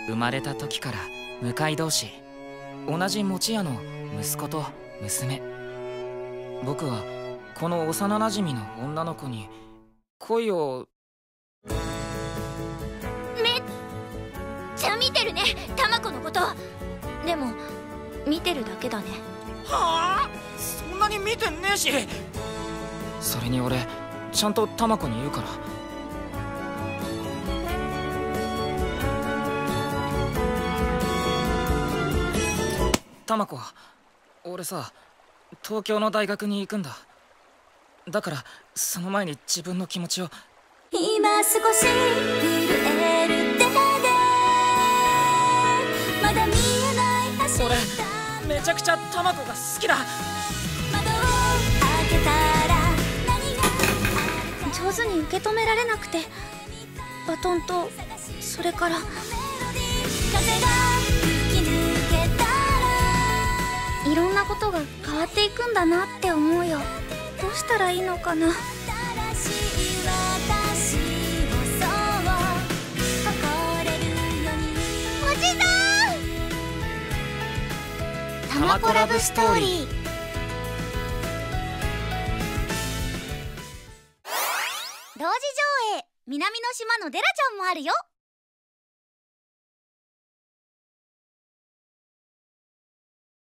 生まれた時から向かい同士、同じ餅屋の息子と娘。僕はこの幼なじみの女の子に恋を。 めっちゃ見てるね、タマコのこと。でも見てるだけだね。 はあ、そんなに見てねえし。それに俺ちゃんとタマコに言うから。タマコ、俺さ、東京の大学に行くんだ。だからその前に自分の気持ちを。 今少し震える手でまだ見えない橋。 俺めちゃくちゃタマコが好きだ。 窓を開けたら何が上手に受け止められなくて、バトンとそれから風が吹き抜けたらいろんなことが変わっていくんだなって思うよ。どうしたらいいのかな。タマコラブストーリー。同時上映、南の島のデラちゃんもあるよ。